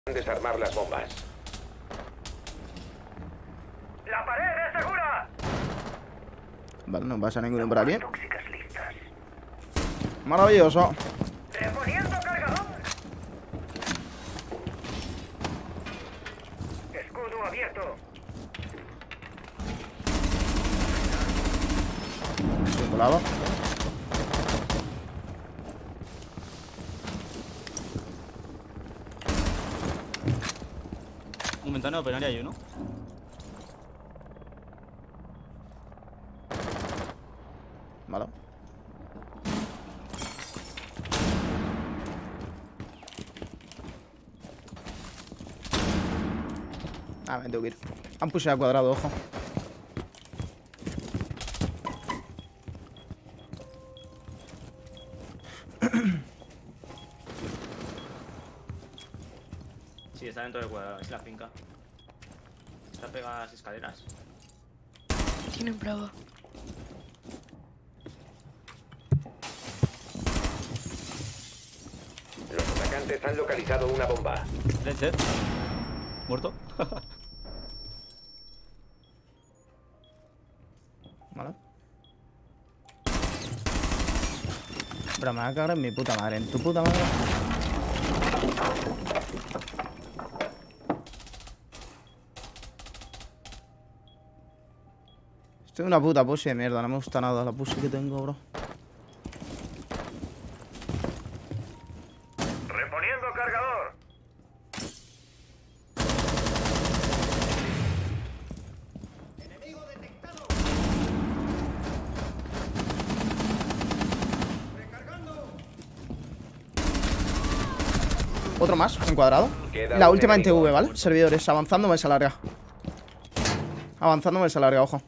Desarmar las bombas. ¡La pared es segura! Vale, no pasa ninguno por aquí. Tóxicas listas. Maravilloso. ¡Reponiendo cargador! Escudo abierto. Se colaba. Un ventana operaria hay uno. Vale. Ah, me tengo que ir. Han puesto a cuadrado, ojo. Sí, está dentro del cuadrado, es la finca. Está pegada a las escaleras. Tienen bravo. Los atacantes han localizado una bomba. Dead. Muerto. Vale. Pero me va a cagar en mi puta madre. En tu puta madre. Estoy en una puta pussy de mierda. No me gusta nada la pussy que tengo, bro. ¡Reponiendo cargador! Otro más, encuadrado. Queda La un última en enemigo. TV, ¿vale? Servidores, avanzando mesa larga. Avanzando mesa larga, ojo.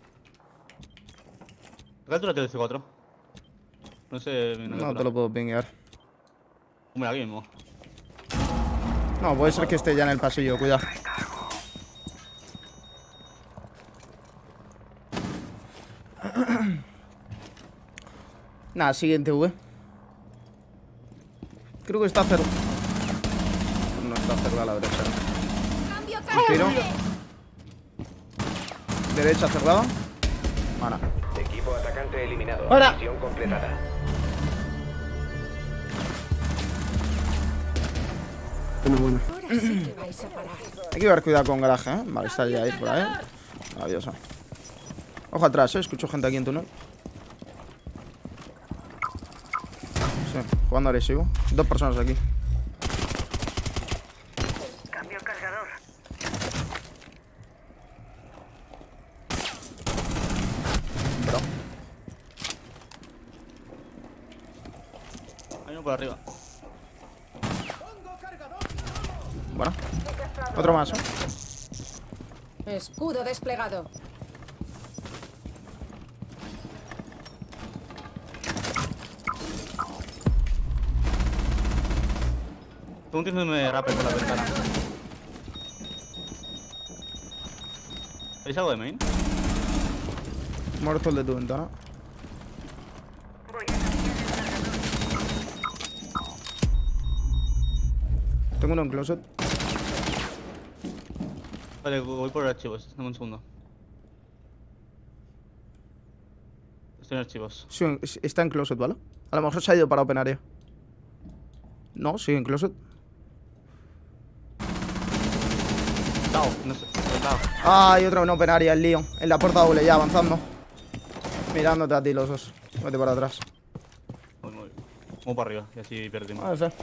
¿Qué altura tiene el C4? No sé. No te lo puedo pinguear. Hombre, aquí mismo. No, puede ser que esté ya en el pasillo, cuidado. Nada, siguiente V. Creo que está cerrado. No está cerrada la derecha. Un tiro. Derecha cerrada. Ahora. Equipo atacante eliminado. ¡Ahora! Misión completada. Bueno. Hay que llevar cuidado con garaje, ¿eh? Vale, está ya ahí por ahí. Maravilloso. Ojo atrás, ¿eh? Escucho gente aquí en túnel. Sí, jugando agresivo. Dos personas aquí. Cambio cargador. Bro. Hay uno por arriba. Bueno. Otro más, ¿eh? Escudo desplegado. Tengo un tío que me rapes por la ventana. ¿Veis algo de main? Muerto el de tu ventana. Voy a cambiar el cargador. Tengo uno en closet. Vale, voy por archivos. Dame un segundo. Estoy en archivos. Sí, está en closet, ¿vale? A lo mejor se ha ido para open area. No, sigue en closet. Dao, no sé. Dao. Ah, hay otro en open area, el lío. En la puerta doble, ya avanzando. Mirándote a ti los dos. Vete para atrás. Voy para arriba y así perdimos. A ver.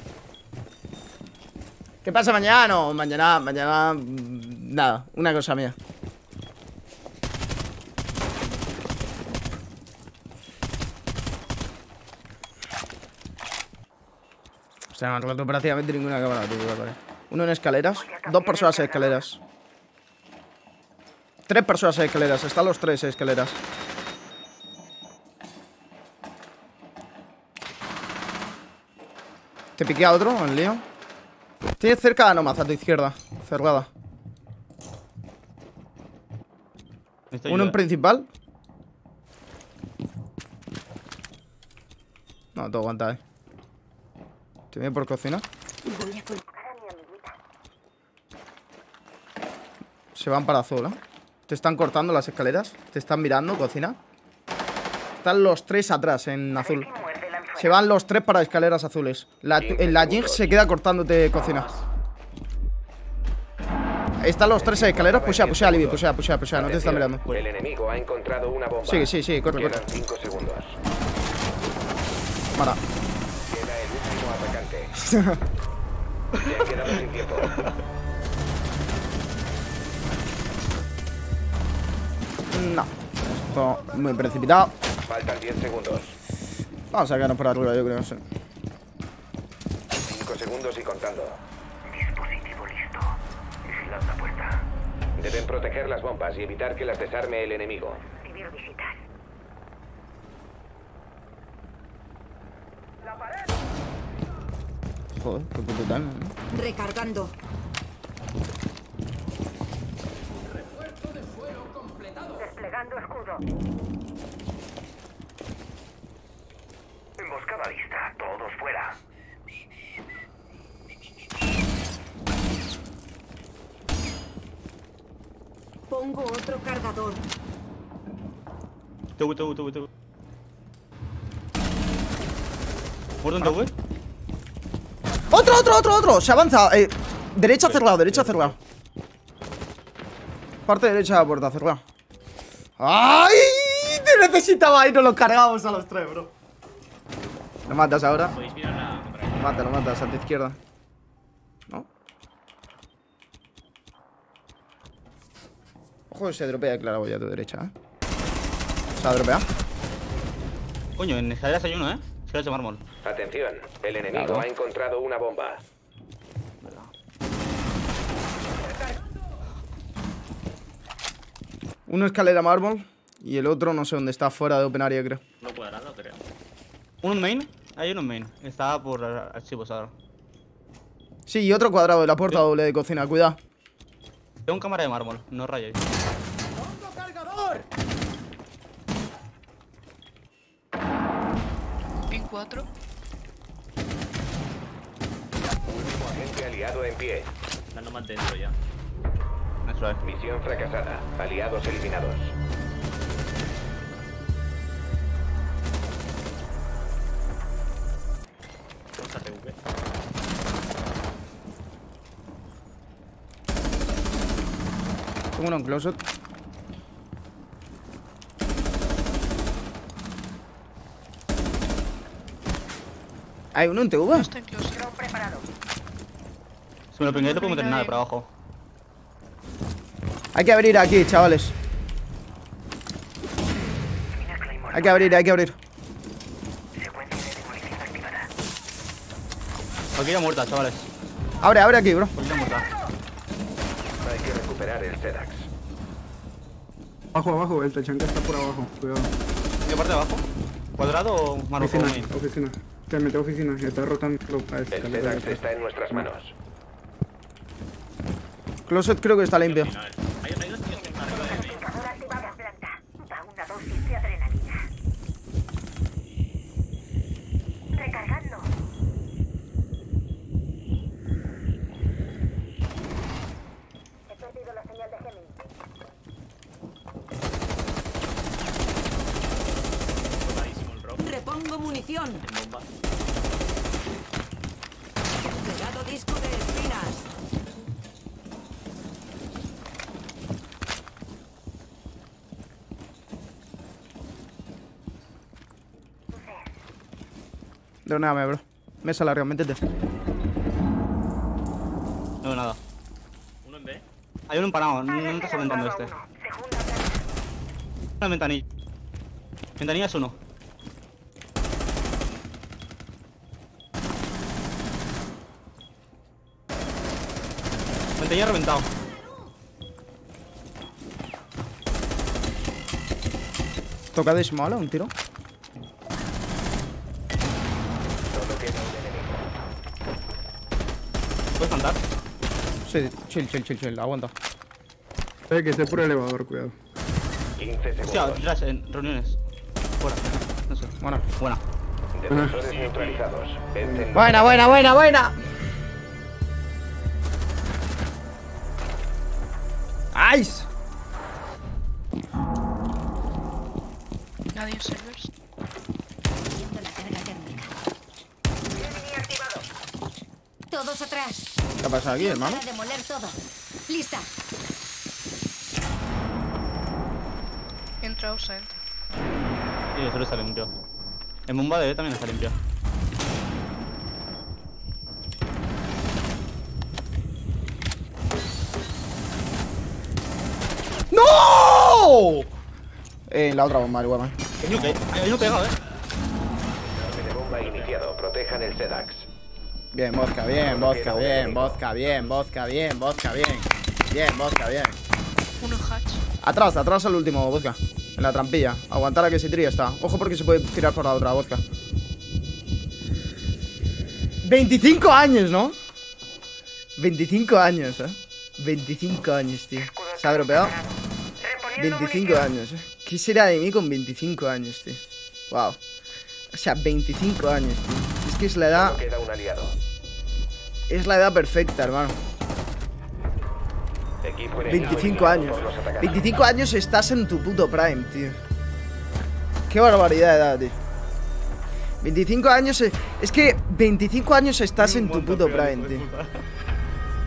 ¿Qué pasa mañana? Mañana, nada, una cosa mía. O sea, no han roto prácticamente ninguna cámara, tío, vale. Uno en escaleras, dos personas en escaleras. Tres personas en escaleras, están los tres en escaleras. Te piqué a otro, en lío. Tiene cerca a Nomad, a tu izquierda. Cerrada. Uno en principal. No, todo aguanta, Te viene por cocina. Se van para azul, ¿eh? Te están cortando las escaleras. Te están mirando, cocina. Están los 3 atrás en azul. Se van los 3 para escaleras azules. La Jinx se queda cortándote, cocina. Están los 3 en escaleras. Pusea, Libby, pusea. No te están mirando. El enemigo ha encontrado una bomba. Sí, corre. Quedan 5 segundos. Para. Queda el último atacante. Se ha quedado sin tiempo. No. Esto muy precipitado. Faltan 10 segundos. Vamos a quedarnos por arriba, yo creo. Sí. 5 segundos y contando. Dispositivo listo. Vigilando la puerta. Deben proteger las bombas y evitar que las desarme el enemigo. Debió visitar. Joder, qué puto time, ¿no? Recargando. Desplegando escudo. Emboscada lista. Todos fuera. Pongo otro cargador. Tuve. ¿Muerto en TV? ¡Otro! Se avanza. Derecha cerrado. Parte derecha de la puerta, cerrado. ¡Ay! Te necesitaba y nos lo cargamos a los 3, bro. ¿Lo matas ahora? Podéis mirar la contra. Lo matas, a tu izquierda. ¿No? Ojo, se dropea claro ya a tu derecha, ¿eh? Se ha dropeado. Coño, en escaleras hay uno, ¿eh? Escaleras de mármol. Atención, el enemigo Claro. ha encontrado una bomba. Uno escalera mármol y el otro no sé dónde está, fuera de open area, creo. No cuadrado, creo. ¿Uno en main? Hay uno en main. Está por archivos ahora. Sí, y otro cuadrado de la puerta doble de cocina, cuidado. Tengo un cámara de mármol, no rayéis. Pin 4. Último agente aliado en pie. Dando más dentro ya. Eso es. Misión fracasada. Aliados eliminados. Vamos a PV. Tengo uno en closet. Hay uno en TV. No está en closet. Drone preparado. Si me lo pinguéis no puedo meter nada por abajo. Hay que abrir aquí, chavales. Mina Claymore. Hay que abrir. Secuencia de demolición activada. Cualquiera muerta, chavales. Abre aquí, bro. Cualquiera muerta. Hay que recuperar el Sedax. Abajo, el Tachanka está por abajo, cuidado. ¿Qué parte de abajo? ¿Cuadrado o mármol? Oficina. Te mete oficina, está rotando a El Sedax está en nuestras manos. Closet creo que está limpio. Hay dos tíos que están arriba de mí. Cazadora activada planta. Da una dosis de adrenalina. Recargando. He perdido la señal de Gemini. Tocadísimo el rock. Repongo munición. En bomba. Desplegado disco de espinas. Droneame, bro. Mesa larga, métete. No veo nada. ¿Uno en B? Hay uno empanado, no me está solventando este. Segunda planta. Una ventanilla. Ventanilla es uno. Ventanilla reventado. Tocadísimo, ¿vale? Un tiro. Solo queda un enemigo. ¿Puedes cantar? Sí, chill. Aguanta. Que esté por el elevador, cuidado. 15 Hostia, segundos. Flash, en reuniones. Fuera. No sé. Bueno. Buena. Defensores neutralizados. Vencen. Buena. ¡Nice! Nadie en servers. Viendo la carga térmica. Todos atrás. ¿Qué ha pasado aquí, hermano? Para demoler todo. Lista. Entra, Osa, entra. Sí, solo está limpio. En bomba de B también está limpio. ¡No! La otra bomba, el huevón. Hay uno pegado, De bomba iniciado. Protejan el SEDAX. Bien, vodka, bien, vodka, bien, vodka, bien, vodka, bien, vodka, bien. Bien, vodka, bien. Uno hatch. Atrás, atrás al último, vodka. En la trampilla. Aguantar a que se tire y ya está. Ojo porque se puede tirar por la otra, vodka. 25 años, ¿no? 25 años, 25 años, tío. ¿Se ha dropeado? 25 años, ¿Qué será de mí con 25 años, tío? Wow. O sea, 25 años, tío. Es que es la edad... Solo queda un aliado. Es la edad perfecta, hermano. Equipo enemigo 25 eliminado años. por los atacantes. 25 años estás en tu puto prime, tío. Qué barbaridad de edad, tío. 25 años... Es que 25 años estás en tu puto prime, tío.